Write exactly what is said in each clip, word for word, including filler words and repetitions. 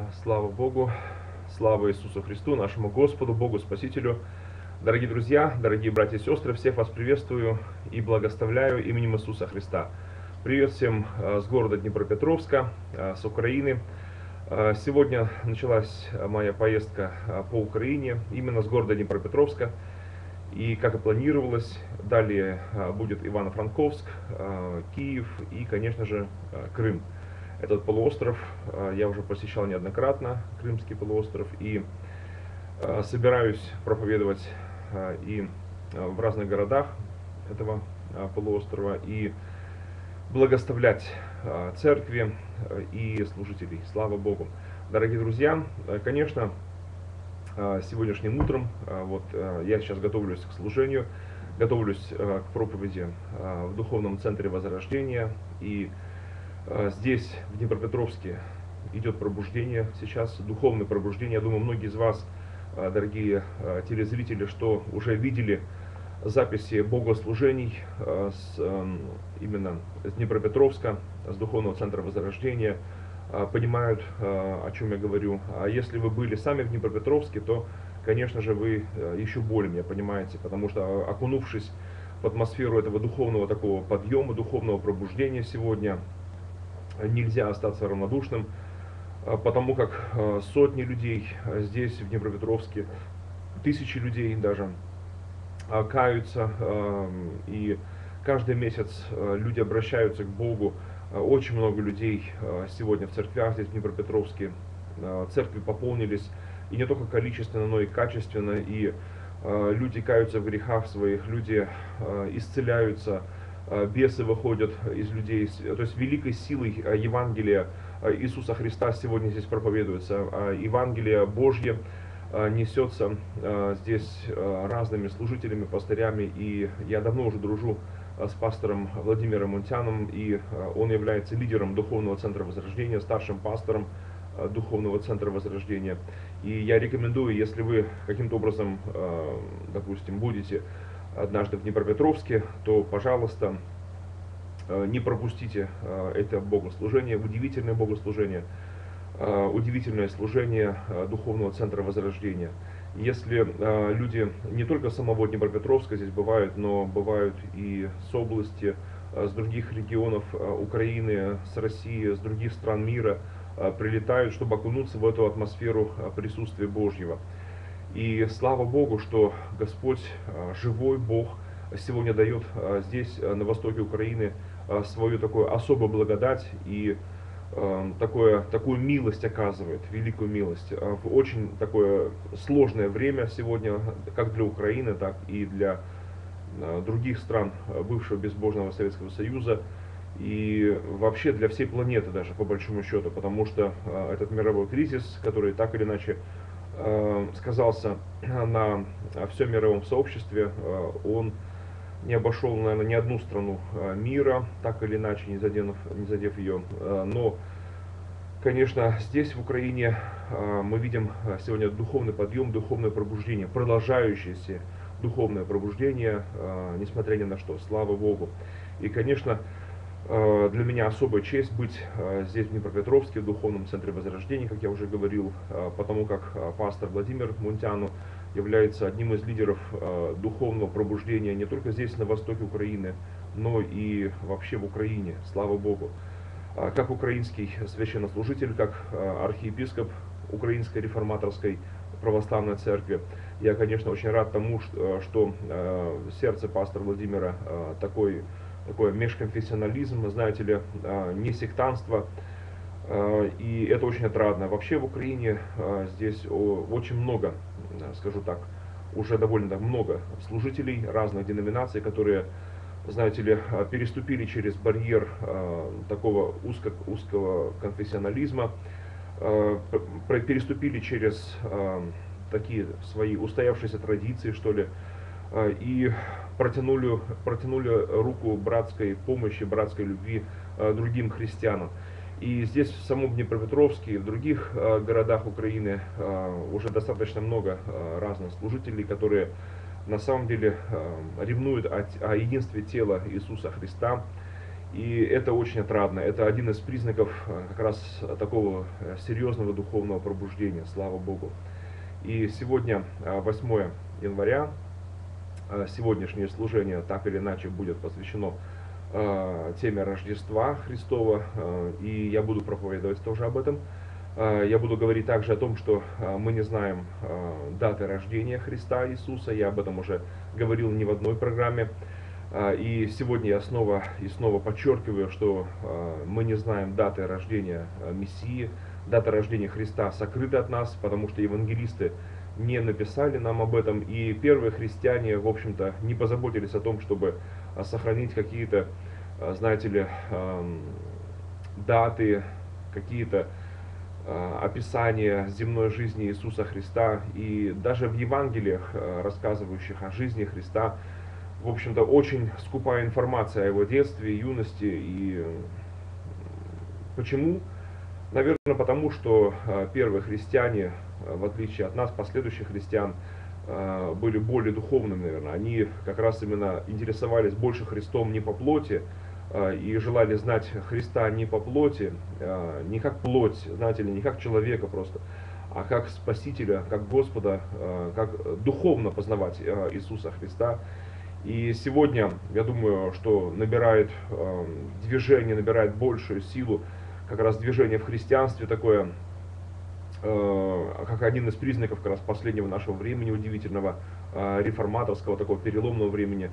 Слава Богу, слава Иисусу Христу, нашему Господу, Богу Спасителю. Дорогие друзья, дорогие братья и сестры, всех вас приветствую и благословляю именем Иисуса Христа. Привет всем с города Днепропетровска, с Украины. Сегодня началась моя поездка по Украине, именно с города Днепропетровска. И как и планировалось, далее будет Ивано-Франковск, Киев и, конечно же, Крым. Этот полуостров я уже посещал неоднократно, Крымский полуостров, и собираюсь проповедовать и в разных городах этого полуострова, и благословлять церкви и служителей. Слава Богу! Дорогие друзья, конечно, сегодняшним утром, вот я сейчас готовлюсь к служению, готовлюсь к проповеди в Духовном центре Возрождения, и здесь, в Днепропетровске, идет пробуждение сейчас, духовное пробуждение. Я думаю, многие из вас, дорогие телезрители, что уже видели записи богослужений с, именно с Днепропетровска, с Духовного центра Возрождения, понимают, о чем я говорю. А если вы были сами в Днепропетровске, то, конечно же, вы еще более меня понимаете, потому что, окунувшись в атмосферу этого духовного такого подъема, духовного пробуждения сегодня, нельзя остаться равнодушным, потому как сотни людей здесь, в Днепропетровске, тысячи людей даже каются, и каждый месяц люди обращаются к Богу. Очень много людей сегодня в церквях здесь, в Днепропетровске. Церкви пополнились и не только количественно, но и качественно, и люди каются в грехах своих, люди исцеляются, бесы выходят из людей. То есть великой силой Евангелия Иисуса Христа сегодня здесь проповедуется. Евангелие Божье несется здесь разными служителями, пастырями, и я давно уже дружу с пастором Владимиром Мунтяном, и он является лидером Духовного центра Возрождения, старшим пастором Духовного центра Возрождения. И я рекомендую, если вы каким-то образом, допустим, будете однажды в Днепропетровске, то, пожалуйста, не пропустите это богослужение, удивительное богослужение, удивительное служение Духовного центра Возрождения. Если люди не только самого Днепропетровска здесь бывают, но бывают и с области, с других регионов Украины, с России, с других стран мира, прилетают, чтобы окунуться в эту атмосферу присутствия Божьего. И слава Богу, что Господь, живой Бог, сегодня дает здесь, на востоке Украины, свою такую особую благодать и такое, такую милость оказывает, великую милость. В очень такое сложное время сегодня, как для Украины, так и для других стран бывшего безбожного Советского Союза, и вообще для всей планеты даже, по большому счету, потому что этот мировой кризис, который так или иначе сказался на всем мировом сообществе, он не обошел, наверное, ни одну страну мира, так или иначе, не задев, не задев ее. Но, конечно, здесь, в Украине, мы видим сегодня духовный подъем, духовное пробуждение, продолжающееся духовное пробуждение, несмотря ни на что, слава Богу. И, конечно, для меня особая честь быть здесь, в Днепропетровске, в Духовном центре Возрождения, как я уже говорил, потому как пастор Владимир Мунтяну является одним из лидеров духовного пробуждения не только здесь, на востоке Украины, но и вообще в Украине, слава Богу. Как украинский священнослужитель, как архиепископ Украинской реформаторской православной церкви, я, конечно, очень рад тому, что в сердце пастора Владимира такой такой межконфессионализм, знаете ли, не сектантство, и это очень отрадно. Вообще в Украине здесь очень много, скажу так, уже довольно много служителей разных деноминаций, которые, знаете ли, переступили через барьер такого узко, узкого конфессионализма, переступили через такие свои устоявшиеся традиции, что ли, и протянули, протянули руку братской помощи, братской любви другим христианам. И здесь, в самом Днепропетровске и в других городах Украины уже достаточно много разных служителей, которые на самом деле ревнуют о, о единстве тела Иисуса Христа. И это очень отрадно. Это один из признаков как раз такого серьезного духовного пробуждения, слава Богу. И сегодня, восьмое января, сегодняшнее служение так или иначе будет посвящено теме Рождества Христова, и я буду проповедовать тоже об этом. Я буду говорить также о том, что мы не знаем даты рождения Христа Иисуса, я об этом уже говорил не в одной программе. И сегодня я снова и снова подчеркиваю, что мы не знаем даты рождения Мессии, дата рождения Христа сокрыта от нас, потому что евангелисты не написали нам об этом, и первые христиане, в общем-то, не позаботились о том, чтобы сохранить какие-то, знаете ли, даты, какие-то описания земной жизни Иисуса Христа. И даже в Евангелиях, рассказывающих о жизни Христа, в общем-то, очень скупая информация о его детстве, юности. И почему? Наверное, потому что первые христиане, в отличие от нас, последующих христиан, были более духовными, наверное. Они как раз именно интересовались больше Христом не по плоти, и желали знать Христа не по плоти, не как плоть, знаете ли, не как человека просто, а как Спасителя, как Господа, как духовно познавать Иисуса Христа. И сегодня, я думаю, что набирает движение, набирает большую силу, как раз движение в христианстве такое, как один из признаков как раз последнего нашего времени, удивительного, реформаторского, такого переломного времени.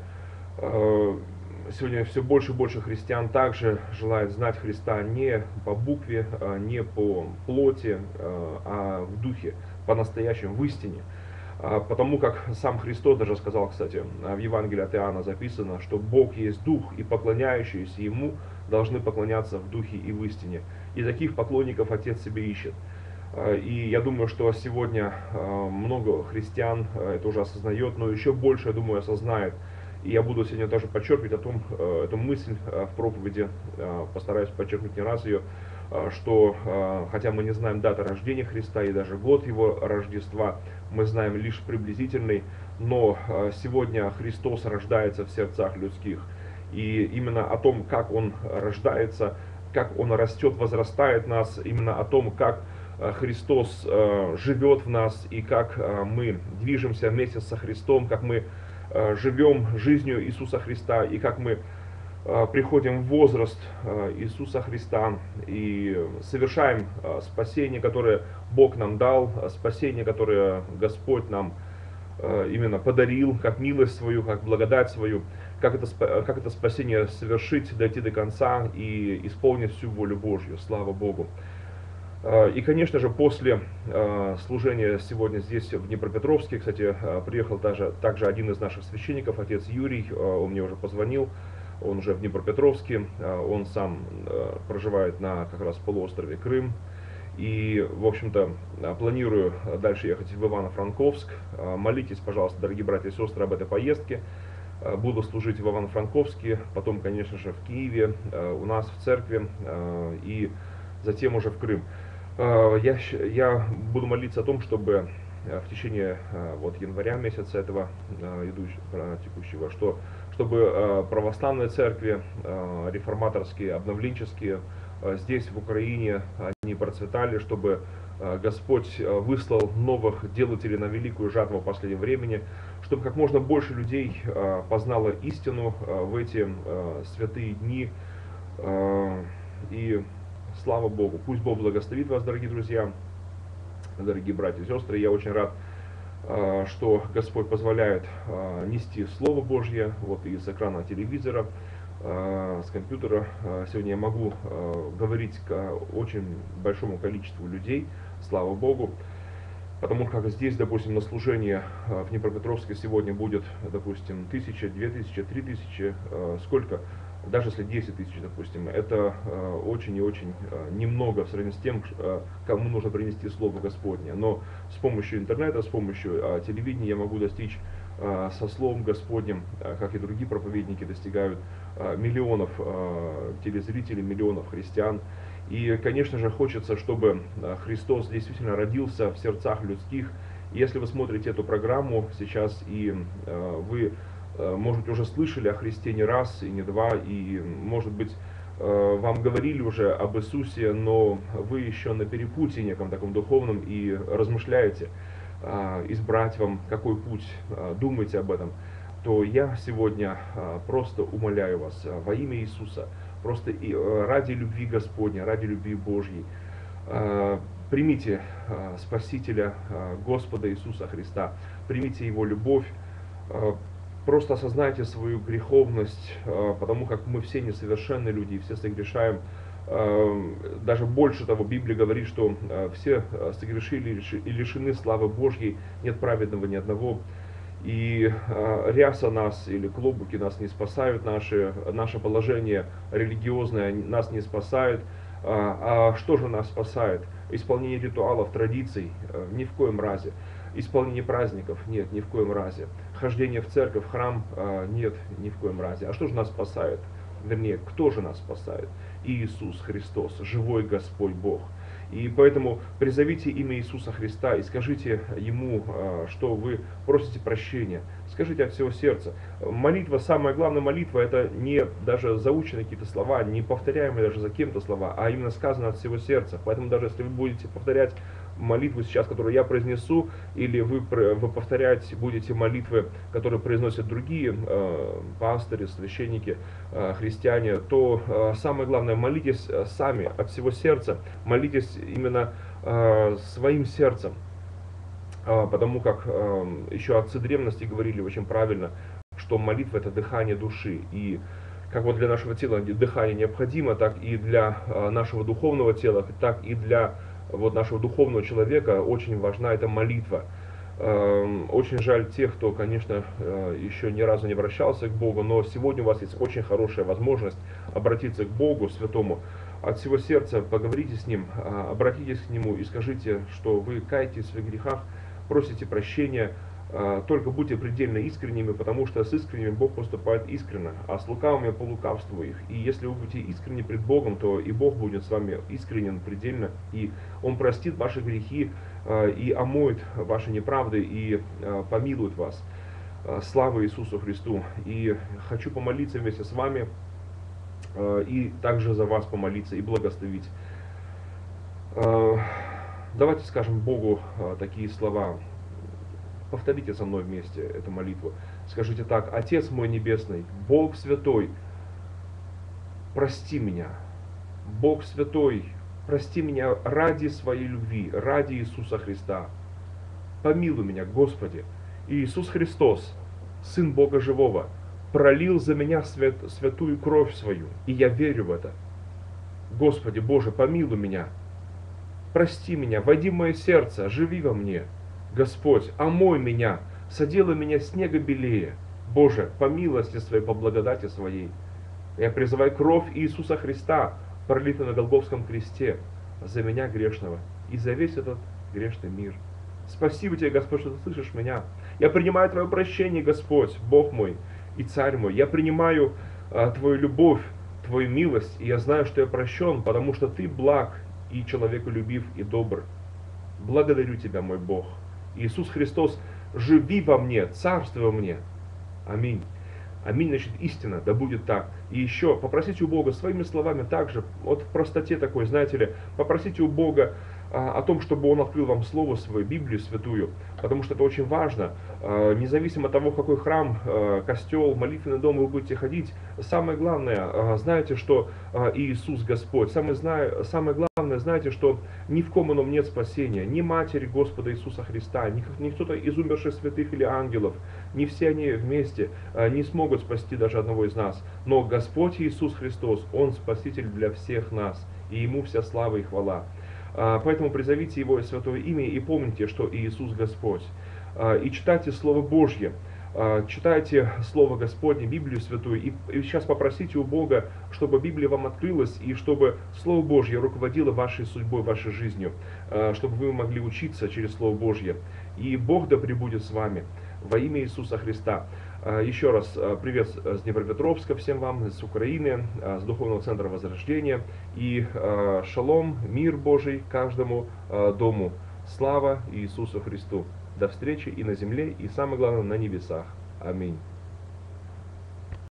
Сегодня все больше и больше христиан также желают знать Христа не по букве, не по плоти, а в духе, по-настоящему, в истине. Потому как сам Христос даже сказал, кстати, в Евангелии от Иоанна записано, что Бог есть Дух, и поклоняющиеся Ему должны поклоняться в Духе и в истине. И таких поклонников Отец себе ищет. И я думаю, что сегодня много христиан это уже осознает, но еще больше, я думаю, осознает. И я буду сегодня тоже подчеркивать о том, эту мысль в проповеди, постараюсь подчеркнуть не раз ее, что хотя мы не знаем даты рождения Христа и даже год Его Рождества, мы знаем лишь приблизительный, но сегодня Христос рождается в сердцах людских. И именно о том, как Он рождается, как Он растет, возрастает в нас, именно о том, как Христос живет в нас и как мы движемся вместе со Христом, как мы живем жизнью Иисуса Христа и как мы приходим в возраст Иисуса Христа и совершаем спасение, которое Бог нам дал, спасение, которое Господь нам именно подарил, как милость свою, как благодать свою, как это, как это спасение совершить, дойти до конца и исполнить всю волю Божью. Слава Богу. И, конечно же, после служения сегодня здесь, в Днепропетровске, кстати, приехал также, также один из наших священников, отец Юрий, он мне уже позвонил, он уже в Днепропетровске, он сам проживает на как раз полуострове Крым. И, в общем-то, планирую дальше ехать в Ивано-Франковск. Молитесь, пожалуйста, дорогие братья и сестры, об этой поездке. Буду служить в Ивано-Франковске, потом, конечно же, в Киеве, у нас в церкви, и затем уже в Крым. Я, я буду молиться о том, чтобы в течение вот, января месяца этого идущего, текущего, что, чтобы православные церкви, реформаторские, обновленческие, здесь, в Украине, они процветали, чтобы Господь выслал новых делателей на великую жатву последнего времени, чтобы как можно больше людей познало истину в эти святые дни. И слава Богу, пусть Бог благословит вас, дорогие друзья, дорогие братья и сестры. Я очень рад, что Господь позволяет нести Слово Божье вот из экрана телевизора, с компьютера. Сегодня я могу говорить к очень большому количеству людей, слава Богу, потому как здесь, допустим, на служении в Днепропетровске сегодня будет, допустим, тысяча, две тысячи, три тысячи, сколько, даже если десять тысяч, допустим, это очень и очень немного в сравнении с тем, кому нужно принести Слово Господне. Но с помощью интернета, с помощью телевидения я могу достичь со Словом Господним, как и другие проповедники, достигают миллионов телезрителей, миллионов христиан. И, конечно же, хочется, чтобы Христос действительно родился в сердцах людских. Если вы смотрите эту программу сейчас, и вы, может быть, уже слышали о Христе не раз и не два, и, может быть, вам говорили уже об Иисусе, но вы еще на перепутье неком таком духовном и размышляете, избрать вам какой путь, думаете об этом, то я сегодня просто умоляю вас во имя Иисуса, просто и ради любви Господня, ради любви Божьей, примите Спасителя Господа Иисуса Христа, примите Его любовь, просто осознайте свою греховность, потому как мы все несовершенные люди, и все согрешаем. Даже больше того, Библия говорит, что все согрешили и лишены славы Божьей, нет праведного ни одного. И ряса нас или клобуки нас не спасают, наши, наше положение религиозное нас не спасает. А что же нас спасает? Исполнение ритуалов, традиций? Ни в коем разе. Исполнение праздников? Нет, ни в коем разе. Хождение в церковь, в храм? Нет, ни в коем разе. А что же нас спасает? Вернее, кто же нас спасает? Иисус Христос, живой Господь Бог. И поэтому призовите имя Иисуса Христа и скажите Ему, что вы просите прощения. Скажите от всего сердца. Молитва, самая главная молитва, это не даже заученные какие-то слова, не повторяемые даже за кем-то слова, а именно сказано от всего сердца. Поэтому даже если вы будете повторять молитву сейчас, которую я произнесу, или вы, вы повторять будете молитвы, которые произносят другие э, пастыри, священники, э, христиане, то э, самое главное, молитесь сами от всего сердца, молитесь именно э, своим сердцем, э, потому как э, еще отцы древности говорили очень правильно, что молитва — это дыхание души, и как вот для нашего тела дыхание необходимо, так и для э, нашего духовного тела, так и для вот нашего духовного человека очень важна эта молитва. Очень жаль тех, кто, конечно, еще ни разу не обращался к Богу, но сегодня у вас есть очень хорошая возможность обратиться к Богу Святому. От всего сердца поговорите с Ним, обратитесь к Нему и скажите, что вы каетесь в своих грехах, просите прощения. Только будьте предельно искренними, потому что с искренними Бог поступает искренно, а с лукавыми по лукавству их. И если вы будете искренни пред Богом, то и Бог будет с вами искренен предельно, и Он простит ваши грехи, и омоет ваши неправды, и помилует вас. Слава Иисусу Христу! И хочу помолиться вместе с вами, и также за вас помолиться и благословить. Давайте скажем Богу такие слова. Повторите со мной вместе эту молитву. Скажите так: Отец мой Небесный, Бог Святой, прости меня. Бог Святой, прости меня ради своей любви, ради Иисуса Христа. Помилуй меня, Господи. Иисус Христос, Сын Бога Живого, пролил за меня свят, святую кровь свою, и я верю в это. Господи Боже, помилуй меня. Прости меня, войди в мое сердце, живи во мне. Господь, омой меня, соделай меня снега белее. Боже, по милости Своей, по благодати Своей. Я призываю кровь Иисуса Христа, пролитую на Голгофском кресте, за меня грешного и за весь этот грешный мир. Спасибо Тебе, Господь, что Ты слышишь меня. Я принимаю Твое прощение, Господь, Бог мой и Царь мой. Я принимаю а, Твою любовь, Твою милость, и я знаю, что я прощен, потому что Ты благ и человеколюбив и добр. Благодарю Тебя, мой Бог. Иисус Христос, живи во мне, царствуй во мне. Аминь. Аминь, значит, истина, да будет так. И еще попросите у Бога своими словами также, вот в простоте такой, знаете ли, попросите у Бога а, о том, чтобы Он открыл вам Слово Свое, Библию Святую, потому что это очень важно. А, независимо от того, в какой храм, а, костел, молитвенный дом вы будете ходить, самое главное, а, знаете, что а, Иисус Господь. Самое, знаю, самое главное, знаете, что ни в ком ином нет спасения, ни Матери Господа Иисуса Христа, ни, ни кто-то из умерших святых или ангелов, не все они вместе а, не смогут спасти даже одного из нас. Но Господь Иисус Христос, Он Спаситель для всех нас, и Ему вся слава и хвала. Поэтому призовите Его святое имя и помните, что Иисус Господь. И читайте Слово Божье, читайте Слово Господне, Библию Святую, и сейчас попросите у Бога, чтобы Библия вам открылась, и чтобы Слово Божье руководило вашей судьбой, вашей жизнью, чтобы вы могли учиться через Слово Божье. И Бог да пребудет с вами во имя Иисуса Христа. Еще раз привет с Днепропетровска всем вам, с Украины, с Духовного Центра Возрождения. И шалом, мир Божий каждому дому. Слава Иисусу Христу. До встречи и на земле, и самое главное, на небесах. Аминь.